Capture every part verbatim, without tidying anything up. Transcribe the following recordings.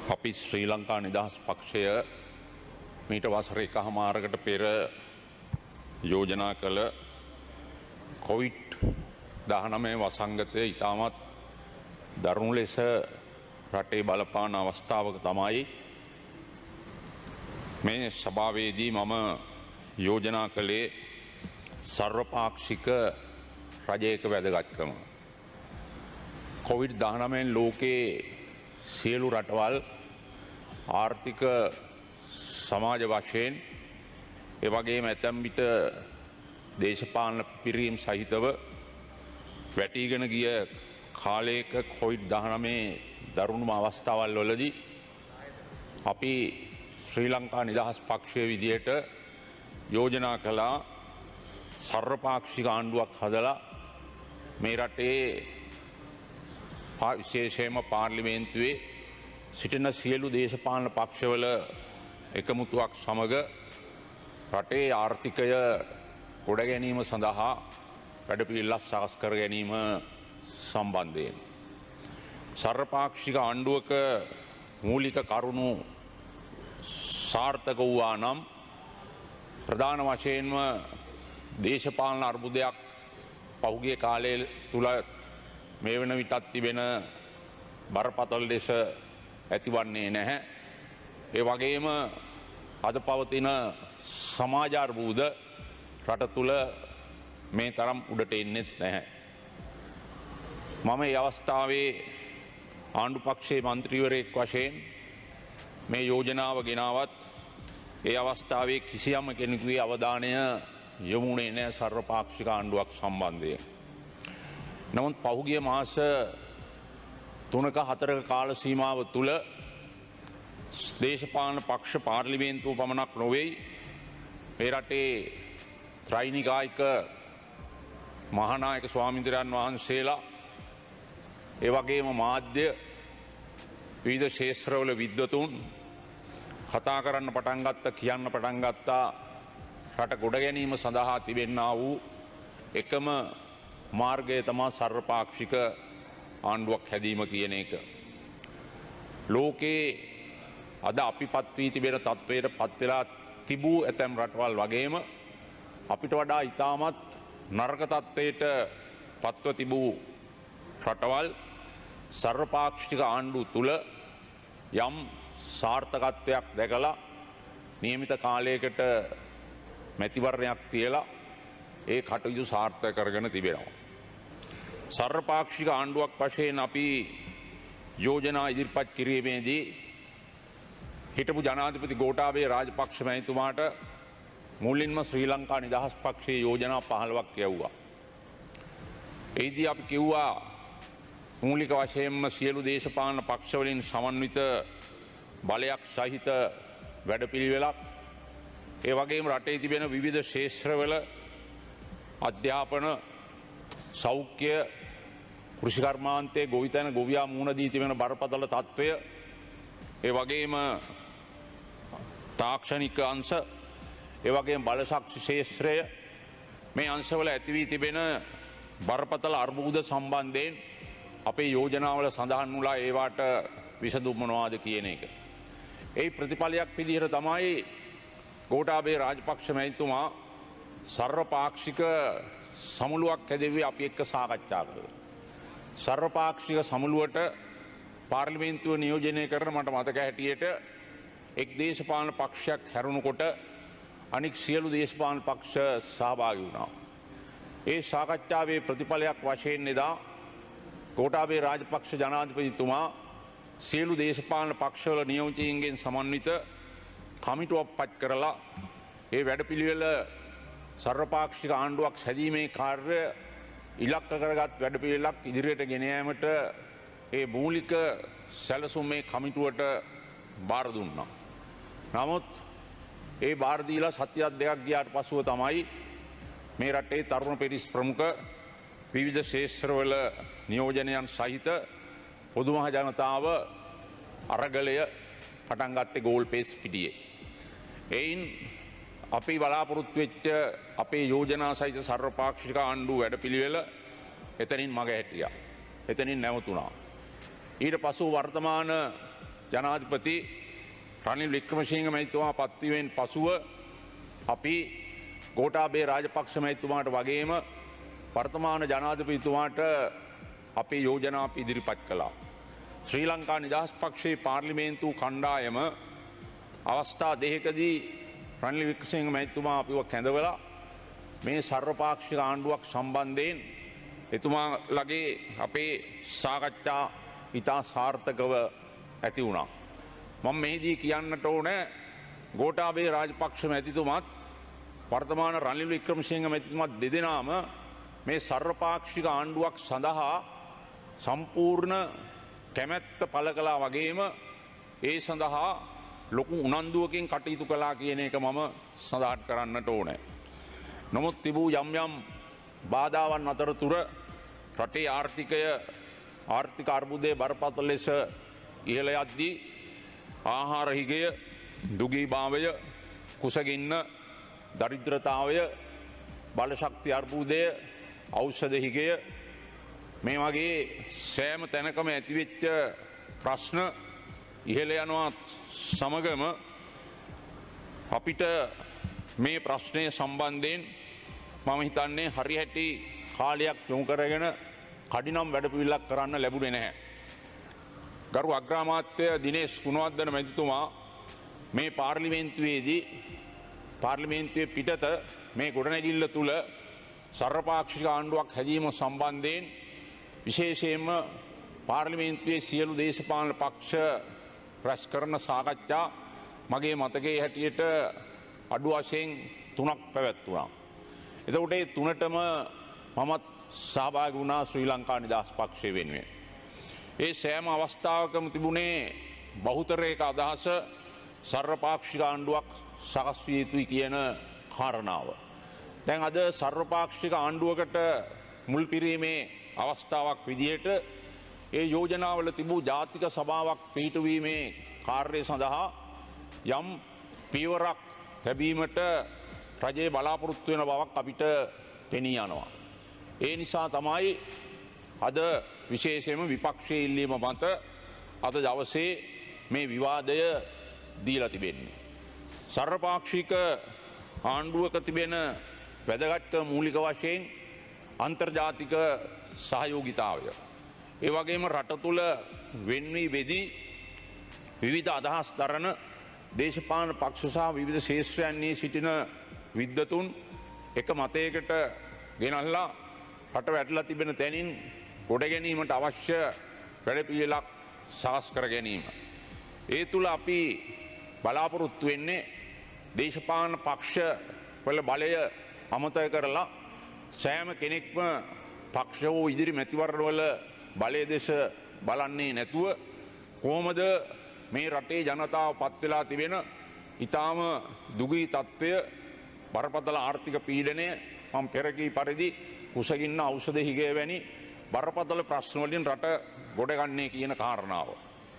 අපි ශ්‍රී ලංකා නිදහස් පක්ෂය මීට වසර එකහමාරකට පෙර යෝජනා කළ කොවිඩ් දහනවය වසංගතය ඉතාමත් දරුණු ලෙස රටේ බලපාන අවස්ථාවක තමයි මේ සභාවේදී මම යෝජනා කළේ සර්වපාක්ෂික රජයක වැදගත්කම. කොවිඩ් දහනවයෙන් ලෝකයේ සියලු රටවල් ආර්ථික සමාජ වශයෙන් එවගේම ඇතැම් විට දේශපාලන පිරීම් සහිතව වැටීගෙන ගිය කාලයක කොවිඩ් දහනවය දරුණුම අවස්ථාවල් වලදී අපි ශ්‍රී ලංකා නිදහස් පක්ෂය විදියට යෝජනා කළා සර්වපාක්ෂික ආණ්ඩුවක් හදලා මේ රටේ විශේෂයෙන්ම පාර්ලිමේන්තුවේ සිටින සියලු දේශපාලන පක්ෂවල එකමුතුවක් සමග රටේ ආර්ථිකය ගොඩ ගැනීම සඳහා වැඩපිළිවෙළක් සකස් කර ගැනීම සම්බන්ධයෙන් සර්වපාක්ෂික ආණ්ඩුවක මූලික කරුණු සාර්ථක වූවා නම් ප්‍රධාන වශයෙන්ම දේශපාලන අර්බුදයක් පහුගිය කාලය තුල මේ වන විටත් තිබෙන බරපතල ලෙස ඇතිවන්නේ නැහැ. ඒ වගේම අද පවතින සමාජ අර්බුද රට තුළ මේ තරම් උඩට එන්නෙත් නැහැ. මම මේ අවස්ථාවේ ආණ්ඩු පක්ෂයේ මන්ත්‍රීවරයෙක් වශයෙන් මේ යෝජනාව ගෙනාවත් ඒ අවස්ථාවේ කිසියම් කෙනෙකුගේ අවධානය යොමුුණේ නැහැ සර්වපාක්ෂික ආණ්ඩුවක් සම්බන්ධයෙන්. නමුත් පහුගිය මාස තුනක හතරක කාල සීමාව තුළ දේශපාලන පක්ෂ පාර්ලිමේන්තුව පමණක් නොවෙයි මේ රටේ ත්‍රෛනිකායික මහානායක ස්වාමීන්ද්‍රයන් වහන්සේලා ඒ වගේම මාධ්‍ය විවිධ ක්ෂේත්‍රවල විද්වතුන් කතා කරන්න පටන් ගත්තා කියන්න පටන් ගත්තා රට ගොඩ ගැනීම සඳහා තිබෙන්නා වූ එකම මාර්ගය තමා සර්වපාක්ෂික ආණ්ඩුවක් හැදීම කියන එක. ලෝකයේ අද අපි පත් වී තිබෙන තත්ත්වයට පත් වෙලා තිබූ ඇතැම් රටවල් වගේම අපිට වඩා ඉතාමත් නරක තත්ත්වයට පත්ව තිබූ රටවල් සර්වපාක්ෂික ආණ්ඩුව තුල යම් සාර්ථකත්වයක් දැකලා නියමිත කාලයකට මැතිවරණයක් තියලා ඒ කටයුතු සාර්ථක කරගෙන තිබෙනවා. සර්වපාක්ෂික ආණ්ඩුවක් වශයෙන් අපි යෝජනා ඉදිරිපත් කිරීමේදී හිටපු ජනාධිපති ගෝඨාභය රාජපක්ෂ මැතිතුමාට මුලින්ම ශ්‍රී ලංකා නිදහස් පක්ෂයේ යෝජනා පහළොවක් යවුවා. එහිදී අපි කිව්වා මූලික වශයෙන්ම සියලු දේශපාලන පක්ෂවලින් සමන්විත බලයක් සහිත වැඩපිළිවෙලක් ඒ වගේම රටේ තිබෙන විවිධ ක්ෂේත්‍රවල අධ්‍යාපන සෞඛ්‍ය කෘෂිකර්මාන්තයේ ගොවිතැන ගොවියා මුහුණ දී තිබෙන බරපතල තත්ත්වය ඒ වගේම තාක්ෂණික අංශ ඒ වගේම බලශක්ති ක්ෂේත්‍රය මේ අංශවල ඇති වී තිබෙන බරපතල අර්බුද සම්බන්ධයෙන් අපේ යෝජනාවල සඳහන් වුණා ඒවට විසඳුම් මොනවාද කියන එක. ඒ ප්‍රතිඵලයක් විදිහට තමයි ගෝඨාභය රාජපක්ෂ මැතිතුමා සර්වපාක්ෂික සමුළුවක් හැදෙව්වේ අපි එක්ක සාකච්ඡා කළා. සර්වපාක්ෂික සමුළුවට පාර්ලිමේන්තුව නියෝජනය කරන මට මතක හැටියට එක් දේශපාලන පක්ෂයක් හැරුණුකොට අනික් සියලු දේශපාලන පක්ෂ සහභාගී වුණා. ඒ සාකච්ඡාවේ ප්‍රතිඵලයක් වශයෙන් එදා ගෝඨාභය රාජපක්ෂ ජනාධිපතිතුමා සියලු දේශපාලන පක්ෂවල නියෝජිතයින්ගෙන් සමන්විත කමිටුවක් පත් කරලා ඒ වැඩපිළිවෙල සර්වපාක්ෂික ආණ්ඩුවක් හැදීමේ කාර්ය ඉලක්ක කරගත් වැඩපිළිවෙලක් ඉදිරියට ගෙන යාමට ඒ මූලික සැලසුම් මේ කමිටුවට බාර දුන්නා. නමුත් ඒ බාර දීලා සතියක් දෙකක් ගියාට පසුව තමයි මේ රටේ තරුණ පිරිස් ප්‍රමුඛ විවිධ ක්ෂේත්‍රවල නියෝජනයන් සහිත පොදු මහ ජනතාව අරගලය පටන් ගත්තේ ගෝල් පේස් පිටියේ. එයින් අපි බලාපොරොත්තු වෙච්ච අපේ යෝජනා සහිත සර්වපාක්ෂික ආණ්ඩුව වැඩපිළිවෙල එතනින් මග හැටියා. එතනින් නැවතුණා. ඊට පසු වර්තමාන ජනාධිපති රනිල් වික්‍රමසිංහ මැතිතුමා පත්වීමෙන් පසුව අපි ගෝඨාභය රාජපක්ෂ මැතිතුමාට වගේම වර්තමාන ජනාධිපතිතුමාට අපේ යෝජනා අපි ඉදිරිපත් කළා. ශ්‍රී ලංකා නිදහස් පක්ෂයේ පාර්ලිමේන්තු කණ්ඩායම අවස්ථා දෙකකදී රනිල් වික්‍රමසිංහ මැතිතුමා අපිව කැඳවලා මේ සර්වපාක්ෂික ආණ්ඩුවක් සම්බන්ධයෙන් එතුමාලගේ අපේ සාකච්ඡා ඉතා සාර්ථකව ඇති වුණා. මම මෙහිදී කියන්නට ඕන ගෝඨාභය රාජපක්ෂ මැතිතුමත් වර්තමාන රනිල් වික්‍රමසිංහ මැතිතුමත් දෙදෙනාම මේ සර්වපාක්ෂික ආණ්ඩුවක් සඳහා සම්පූර්ණ කැමැත්ත පළ කළා වගේම ඒ සඳහා ලොකු උනන්දුවකින් කටයුතු කළා කියන එක මම සඳහන් කරන්නට ඕනේ. නමුත් තිබූ යම් යම් බාධාවන් අතරතුර රටේ ආර්ථිකය ආර්ථික අර්බුදයේ බරපතල ලෙස ඉහළ යද්දී ආහාර හිගය, දුගීභාවය, කුසගින්න, දරිද්‍රතාවය, බලශක්ති අර්බුදය, ඖෂධ හිගය මේ වගේ සෑම තැනකම ඇතිවෙච්ච ප්‍රශ්න ඉහළ යනවා සමගම අපිට මේ ප්‍රශ්නය සම්බන්ධයෙන් මම හිතන්නේ හරිහැටි කාලයක් යොමු කරගෙන කඩිනම් වැඩපිළිවෙලක් කරන්න ලැබුණේ නැහැ. ගරු අග්‍රාමාත්‍ය දිනේෂ් ගුණවර්ධන මැතිතුමා මේ පාර්ලිමේන්තුවේදී පාර්ලිමේන්තුවේ පිටත මේ ගොඩනැගිල්ල තුල සර්වපාක්ෂික ආණ්ඩුවක් හැදීම සම්බන්ධයෙන් විශේෂයෙන්ම පාර්ලිමේන්තුවේ සියලු දේශපාලන පක්ෂ රැස් කරන සාකච්ඡා මගේ මතකයේ හැටියට අඩු වශයෙන් තුනක් පැවැත්වුණා. එතකොට ඒ තුනටම මමත් සහභාගී වුණා ශ්‍රී ලංකා නිදහස් පක්ෂය වෙනුවෙන්. ඒ සෑම අවස්ථාවකම තිබුණේ බහුතරයක අදහස සර්වපාක්ෂික ආණ්ඩුවක් සකස් විය යුතුයි කියන කාරණාව. දැන් අද සර්වපාක්ෂික ආණ්ඩුවකට මුල් පිරීමේ අවස්ථාවක් විදිහට ඒ යෝජනාවල තිබූ ජාතික සභාවක් පිහිටුවීමේ කාර්යය සඳහා යම් පියවරක් තැබීමට රජයේ බලාපොරොත්තු වෙන බවක් අපිට පෙනී යනවා. ඒ නිසා තමයි අද විශේෂයෙන්ම විපක්ෂයේ ඉල්ලීම මත අද දවසේ මේ විවාදය දීලා තිබෙන්නේ. සර්වපාක්ෂික ආණ්ඩුවක තිබෙන වැදගත් මූලික වශයෙන් අන්තර්ජාතික සහයෝගිතාවය. ඒ වගේම රට තුළ වෙන්වී බෙදී විවිධ අදහස් දරන දේශපාලන පක්ෂ සහ විවිධ ශේෂ්ත්‍රයන්හි සිටින විද්වතුන් එක මතයකට ගෙනල්ලා රට වැටලා තිබෙන තැනින් ගොඩ ගැනීමට අවශ්‍ය වැඩපිළිවෙලක් සකස් කර ගැනීම. ඒ තුල අපි බලාපොරොත්තු වෙන්නේ දේශපාලන පක්ෂ වල බලය අමතක කරලා සෑම කෙනෙක්ම පක්ෂ වූ ඉදිරි මැතිවරණවල බලය දෙස බලන්නේ නැතුව කොහොමද මේ රටේ ජනතාව පත් වෙලා තිබෙන ඊටාම දුගී තත්ත්වය, බරපතල ආර්ථික පීඩනය, මම පෙර කී පරිදි කුසගින්න, ඖෂධ හිගය වැනි බරපතල ප්‍රශ්න වලින් රට ගොඩගන්නේ කියන කාරණාව.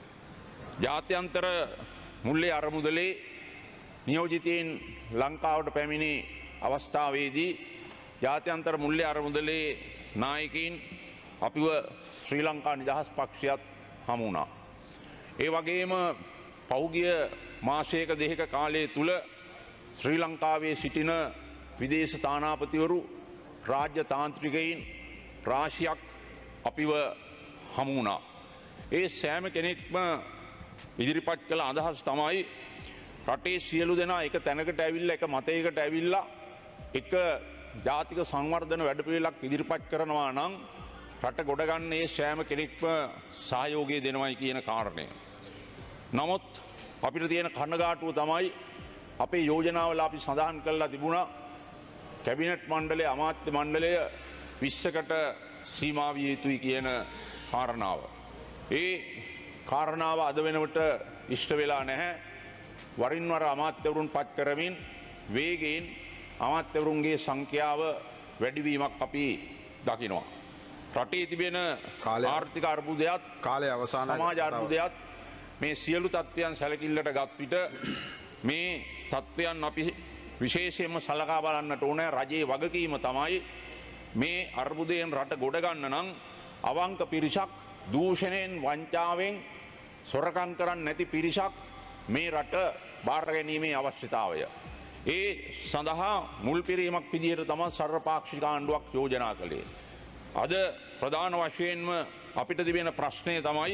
ජාත්‍යන්තර මුල්ලේ අරමුදලේ නියෝජිතයින් ලංකාවට පැමිණි අවස්ථාවේදී ජාත්‍යන්තර මුල්ලේ අරමුදලේ නායකයින් අපිව ශ්‍රී ලංකා නිදහස් පක්ෂයත් හමු වුණා. ඒ වගේම පහුගිය මාසයක දෙකක කාලය තුල ශ්‍රී ලංකාවේ සිටින විදේශ තානාපතිවරු, රාජ්‍ය තාන්ත්‍රිකයින් රාශියක් අපිව හමු වුණා. ඒ සෑම කෙනෙක්ම ඉදිරිපත් කළ අදහස් තමයි රටේ සියලු දෙනා එක තැනකට ඇවිල්ලා එක මතයකට ඇවිල්ලා එක ජාතික සංවර්ධන වැඩපිළිවෙලක් ඉදිරිපත් කරනවා නම් රට ගොඩගන්නේ සෑම කෙනෙක්ම සහයෝගය දෙනවයි කියන කාරණය. නමුත් අපිට තියෙන කනගාටුව තමයි අපේ යෝජනාවල අපි සඳහන් කළා තිබුණා කැබිනට් මණ්ඩලය, අමාත්‍ය මණ්ඩලය විස්සකට සීමා විය යුතුයි කියන කාරණාව. ඒ කාරණාව අද වෙනකොට ඉෂ්ට වෙලා නැහැ. වරින් වර අමාත්‍යවරුන් පත් කරමින් වේගයෙන් අමාත්‍යවරුන්ගේ සංඛ්‍යාව වැඩිවීමක් අපි දකිනවා. රටේ තිබෙන ආර්ථික අර්බුදයත් කාලය අවසානයි. සමාජ අර්බුදයත් මේ සියලු තත්ත්වයන් සැලකිල්ලට ගත් විට මේ තත්ත්වයන් අපි විශේෂයෙන්ම සලකා බලන්නට ඕන. රජයේ වගකීම තමයි මේ අර්බුදයෙන් රට ගොඩ ගන්න නම් අවංක පිරිසක් දූෂණයෙන්, වංචාවෙන්, සොරකම් කරන්නේ නැති පිරිසක් මේ රට බාර ගැනීමේ අවශ්‍යතාවය. ඒ සඳහා මුල් පිරීමක් විදිහට තමයි සර්වපාක්ෂික ආණ්ඩුවක් යෝජනා කළේ. අද ප්‍රධාන වශයෙන්ම අපිට තිබෙන ප්‍රශ්නය තමයි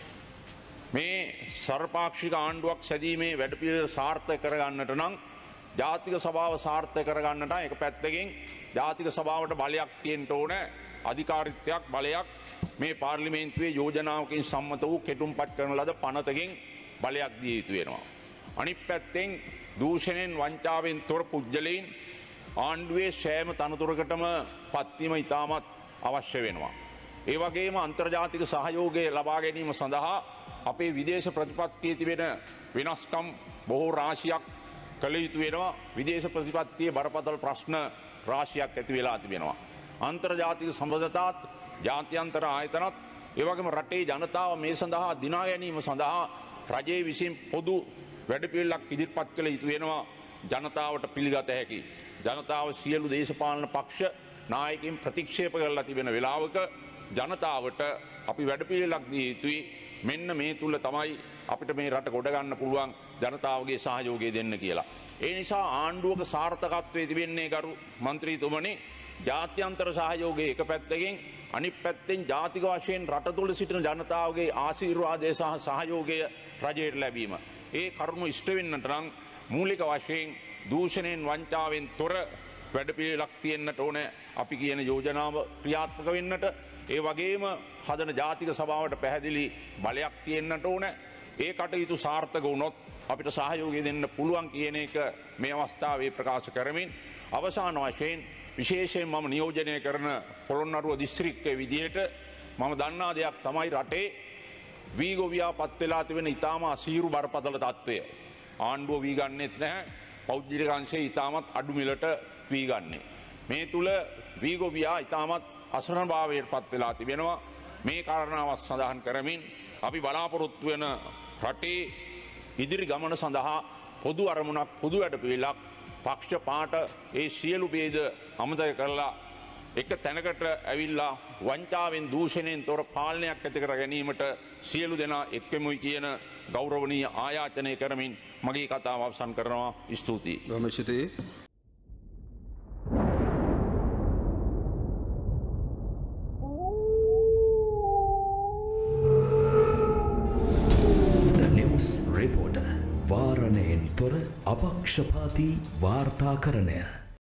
මේ සර්වපාක්ෂික ආණ්ඩුවක් සැදීමේ වැඩපිළිවෙල සාර්ථක කරගන්නට නම් ජාතික සභාව සාර්ථක කරගන්නට එක පැත්තකින් ජාතික සභාවට බලයක් තියෙන්න ඕන, අධිකාරීත්වයක් බලයක් මේ පාර්ලිමේන්තුවේ යෝජනාවකින් සම්මත වූ කෙටුම්පත් කරන ලද පනතකින් බලයක් දිය යුතු වෙනවා. අනිත් පැත්තෙන් දූෂණයෙන් වංචාවෙන් තොර පුද්ගලයන් ආණ්ඩුවේ සෑම තනතුරකටම පත්වීම ඉතාමත් අවශ්‍ය වෙනවා. ඒ වගේම අන්තර්ජාතික සහයෝගය ලබා ගැනීම සඳහා අපේ විදේශ ප්‍රතිපත්තියේ තිබෙන වෙනස්කම් බොහෝ රාශියක් කළ යුතු වෙනවා. විදේශ ප්‍රතිපත්තියේ බරපතල ප්‍රශ්න රාශියක් ඇති වෙලා තිබෙනවා. අන්තර්ජාතික සම්බන්ධතාත් ජාත්‍යන්තර ආයතනත් ඒ වගේම රටේ ජනතාව මේ සඳහා දිනා ගැනීම සඳහා රජයේ විසින් පොදු වැඩපිළිවෙලක් ඉදිරිපත් කළ යුතු වෙනවා. ජනතාවට පිළිගත හැකි. ජනතාව සියලු දේශපාලන පක්ෂ නායකයින් ප්‍රතික්ෂේප කරලා තිබෙන වෙලාවක ජනතාවට අපි වැඩපිළිවෙලක් දිය යුතුයි. මෙන්න මේ තුල තමයි අපිට මේ රට ගොඩ ගන්න පුළුවන් ජනතාවගේ සහයෝගය දෙන්න කියලා. ඒ නිසා ආණ්ඩුවක සාර්ථකත්වයේ තිබෙන්නේ ගරු മന്ത്രിතුමනි ජාත්‍යන්තර සහයෝගය එක පැත්තකින්, අනිත් පැත්තෙන් ජාතික වශයෙන් රට තුල සිටින ජනතාවගේ ආශිර්වාදය සහ සහයෝගය රජයට ලැබීම. ඒ කරුණු ඉෂ්ට වෙන්නට නම් මූලික වශයෙන් දූෂණයෙන් වංචාවෙන් තොර වැඩපිළිවෙලක් තියෙන්නට ඕන. අපි කියන යෝජනාව ක්‍රියාත්මක වෙන්නට ඒ වගේම හදන ජාතික සභාවට පැහැදිලි බලයක් තියෙන්නට ඕන. ඒ කටයුතු සාර්ථක වුණොත් අපිට සහයෝගය දෙන්න පුළුවන් කියන එක මේ අවස්ථාවේ ප්‍රකාශ කරමින් අවසාන වශයෙන් විශේෂයෙන් මම නියෝජනය කරන පොළොන්නරුව දිස්ත්‍රික්කයේ විදියට මම දන්නා දෙයක් තමයි රටේ වී ගොවියා පත් වෙලා තිබෙන ඉතාම අසීරු බරපතල තත්ත්වය. ආණ්ඩුව වී ගන්නෙත් නැහැ. පෞද්ගලික අංශයේ ඉතාමත් අඩු මිලට වී ගන්නේ. මේ තුල වී ගොවියා ඉතාමත් අසරණභාවයට පත් වෙලා තිබෙනවා. මේ කාරණාවත් සඳහන් කරමින් අපි බලාපොරොත්තු වෙන රටේ ඉදිරි ගමන සඳහා පොදු අරමුණක්, පොදු වැඩපිළිවෙලක්, පක්ෂ පාට ඒ සියලු ભેද අමතක කරලා එක තැනකට ඇවිල්ලා වංචාවෙන් දූෂණයෙන් තොර පාලනයක් ඇති කර ගැනීමට සියලු දෙනා එක්වෙමුයි කියන ගෞරවනීය ආයාචනය කරමින් මගේ කතාව අවසන් කරනවා. ස්තුතියි. බොහොම ස්තුතියි. රිපෝටර් වාරණයෙන් තොර අපක්ෂපාතී වාර්තාකරණය.